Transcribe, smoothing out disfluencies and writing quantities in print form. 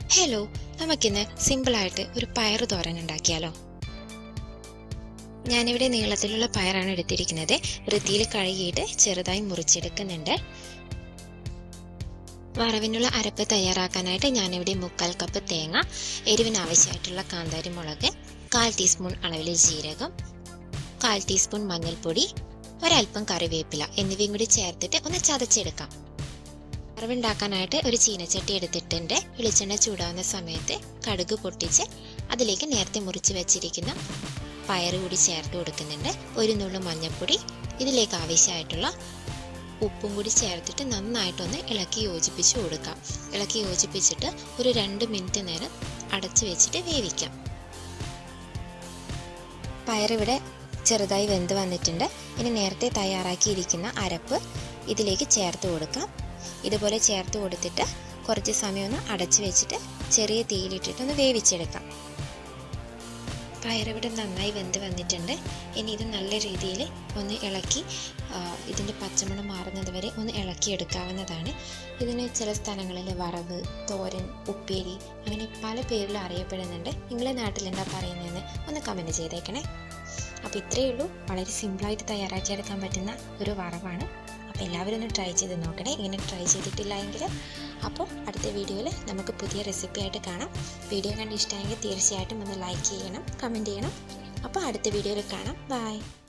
Hello, നമുക്കിന്ന് സിമ്പിളായിട്ട് ഒരു പയർ തോരൻ ഉണ്ടാക്കിയാലോ? ഞാനിവിടെ നീളത്തിലുള്ള പയറാണ് എടുത്തിരിക്കുന്നത്. വൃത്തിയിൽ കഴുകിയിട്ട് ചെറുതായി മുറിച്ചെടുക്കുന്നുണ്ട്. വറവിനുള്ള അരപ്പ് തയ്യാറാക്കാനായിട്ട് ഞാനിവിടെ 3/4 കപ്പ് തേങ്ങ, എരിവിന് ആവശ്യമായിട്ടുള്ള കാന്താരി മുളക്, 1/4 ടീസ്പൂൺ അളവിൽ ജീരകം, 1/4 ടീസ്പൂൺ മഞ്ഞൾപ്പൊടി, ഒരൽപ്പം കറിവേപ്പില എന്നിവയും കൂടി ചേർത്തിട്ട് ഒന്ന് ചതച്ചെടുക്കാം. വറവുണ്ടാക്കാനായിട്ട് ഒരു ചീനച്ചട്ടി എടുത്തിട്ടുണ്ട്. വെളിച്ചെണ്ണ ചൂടാവുന്ന സമയത്ത് കടുക് പൊട്ടിച്ച് അതിലേക്ക് നേരത്തെ മുറിച്ച് വെച്ചിരിക്കുന്ന പയർ കൂടി ചേർത്ത് കൊടുക്കുന്നുണ്ട്. ഒരു നുള്ളു മഞ്ഞൾപ്പൊടി, ഇതിലേക്ക് ആവശ്യമായിട്ടുള്ള ഉപ്പും കൂടി ചേർത്തിട്ട് നന്നായിട്ടൊന്ന് ഇളക്കി യോജിപ്പിച്ച് കൊടുക്കാം. ഇളക്കി യോജിപ്പിച്ചിട്ട് ഒരു 2 മിനിറ്റ് നേരം അടച്ചു വെച്ചിട്ട് വേവിക്കാം. പയറിവിടെ ചെറുതായി വെന്ത് വന്നിട്ടുണ്ട്. ഇനി നേരത്തെ തയ്യാറാക്കിയിരിക്കുന്ന അരപ്പ് ഇതിലേക്ക് ചേർത്ത് കൊടുക്കാം. ഇതുപോലെ ചേർത്ത് കൊടുത്തിട്ട് കുറച്ച് സമയം ഒന്ന് അടച്ചു വെച്ചിട്ട് ചെറിയ തീയിലിട്ടിട്ടൊന്ന് വേവിച്ചെടുക്കാം. പയറിവിടെ നന്നായി വെന്ത് വന്നിട്ടുണ്ട്. ഇനി ഇത് നല്ല രീതിയിൽ ഒന്ന് ഇളക്കി ഇതിൻ്റെ പച്ചമണം മാറുന്നത് വരെ ഒന്ന് ഇളക്കിയെടുക്കാവുന്നതാണ്. ഇതിന് ചില സ്ഥലങ്ങളിൽ വറവ്, തോരൻ, ഉപ്പേരി അങ്ങനെ പല പേരിലും അറിയപ്പെടുന്നുണ്ട്. നിങ്ങളുടെ നാട്ടിൽ എന്താ പറയുന്നതെന്ന് ഒന്ന് കമൻറ്റ് ചെയ്തേക്കണേ. അപ്പോൾ ഇത്രയേ ഉള്ളൂ. വളരെ സിമ്പിളായിട്ട് തയ്യാറാക്കിയെടുക്കാൻ പറ്റുന്ന ഒരു വറവാണ്. അപ്പോൾ എല്ലാവരും ഒന്ന് ട്രൈ ചെയ്ത് നോക്കണേ, ഇങ്ങനെ ട്രൈ ചെയ്തിട്ടില്ല എങ്കിൽ. അപ്പോൾ അടുത്ത വീഡിയോയിൽ നമുക്ക് പുതിയ റെസിപ്പി ആയിട്ട് കാണാം. വീഡിയോ കണ്ട് ഇഷ്ടമായെങ്കിൽ തീർച്ചയായിട്ടും ഒന്ന് ലൈക്ക് ചെയ്യണം, കമൻറ്റ് ചെയ്യണം. അപ്പോൾ അടുത്ത വീഡിയോയിൽ കാണാം. ബൈ.